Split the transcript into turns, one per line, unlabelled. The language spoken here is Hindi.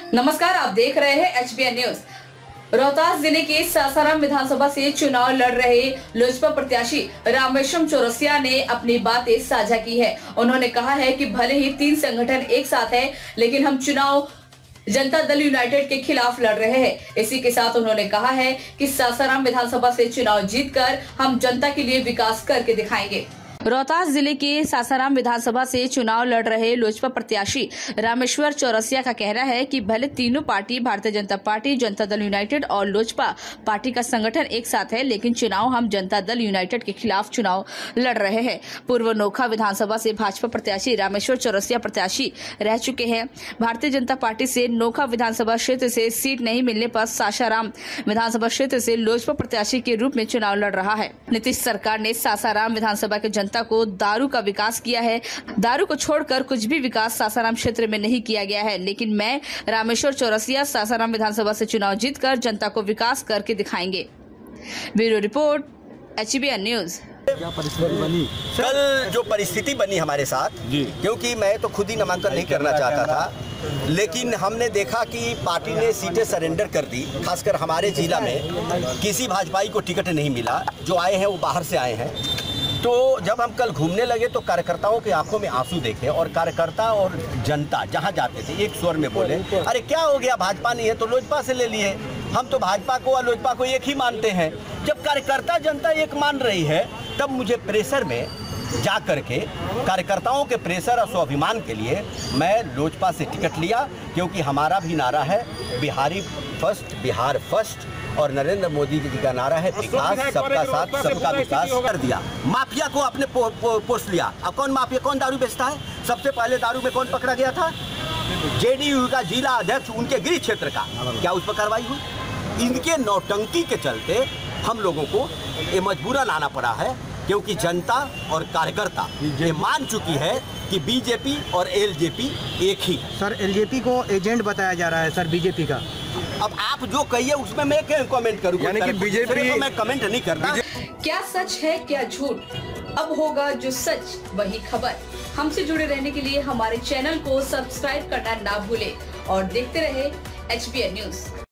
नमस्कार, आप देख रहे हैं HBN न्यूज। रोहतास जिले के सासाराम विधानसभा से चुनाव लड़ रहे लोजपा प्रत्याशी रामेश्वर चौरसिया ने अपनी बातें साझा की है। उन्होंने कहा है कि भले ही 3 संगठन एक साथ है, लेकिन हम चुनाव जनता दल यूनाइटेड के खिलाफ लड़ रहे हैं। इसी के साथ उन्होंने कहा है कि सासाराम विधानसभा से चुनाव जीतकर हम जनता के लिए विकास करके दिखाएंगे। रोहतास जिले के सासाराम विधानसभा से चुनाव लड़ रहे लोजपा प्रत्याशी रामेश्वर चौरसिया का कहना है कि भले तीनों party Bharatiya Janata party, Janata Dal United और लोजपा पार्टी का संगठन एक साथ है, लेकिन चुनाव हम जनता दल यूनाइटेड के खिलाफ चुनाव लड़ रहे हैं। पूर्व नोखा विधानसभा से भाजपा प्रत्याशी रामेश्वर चौरसिया प्रत्याशी रह चुके हैं। भारतीय जनता पार्टी से नोखा विधानसभा क्षेत्र से सीट नहीं मिलने पर सासाराम विधानसभा क्षेत्र से लोजपा प्रत्याशी के रूप में चुनाव लड़ रहा है। नीतीश सरकार ने सासाराम विधानसभा के जनता को दारू का विकास किया है। दारू को छोड़कर कुछ भी विकास सासाराम क्षेत्र में नहीं किया गया है, लेकिन मैं रामेश्वर चौरसिया सासाराम विधानसभा से चुनाव जीतकर जनता को विकास करके दिखाएंगे। Bureau report, HBN news.
क्या परिस्थिति बनी
कल? जो परिस्थिति बनी हमारे साथ, क्योंकि मैं तो खुद ही नामांकन नहीं करना चाहता था, लेकिन हमने देखा कि पार्टी ने सीटें सरेंडर कर दी। खासकर हमारे जिला में किसी भाजपाई को टिकट नहीं मिला। जो आए हैं वो बाहर से आए हैं। तो जब हम कल घूमने लगे तो कार्यकर्ताओं की आंखों में आंसू देखे, और कार्यकर्ता और जनता जहां जाते थे एक स्वर में बोले, अरे क्या हो गया, भाजपा नहीं है तो लोजपा से ले लिए। हम तो भाजपा को और लोजपा को एक ही मानते हैं। जब कार्यकर्ता जनता एक मान रही है, तब मुझे प्रेशर में जा करके कार्यकर्ताओं के प्रेशर और स्वाभिमान के लिए मैं लोजपा से टिकट लिया, क्योंकि हमारा भी नारा है बिहारी फर्स्ट, बिहार फर्स्ट, और नरेंद्र मोदी जी का नारा है विकास, सबका साथ सबका विकास। कर दिया, माफिया को अपने पोस्ट लिया। अब कौन माफिया, कौन दारू बेचता है? सबसे पहले दारू में कौन पकड़ा गया था? JDU का जिला अध्यक्ष, उनके गृह क्षेत्र का। क्या उस पर कार्रवाई हुई? इनके नौटंकी के चलते हम लोगों को ये मजबूरन आना पड़ा है, क्योंकि जनता और कार्यकर्ता ये मान चुकी है कि बीजेपी और LJP एक ही।
सर, LJP को एजेंट बताया जा रहा है सर बीजेपी का।
अब आप जो कहिए उसमें मैं क्या कमेंट करूँ?
यानी कि बीजेपी
को मैं कमेंट नहीं करता।
क्या सच है क्या झूठ, अब होगा जो सच वही खबर। हमसे जुड़े रहने के लिए हमारे चैनल को सब्सक्राइब करना ना भूले और देखते रहे HBN न्यूज।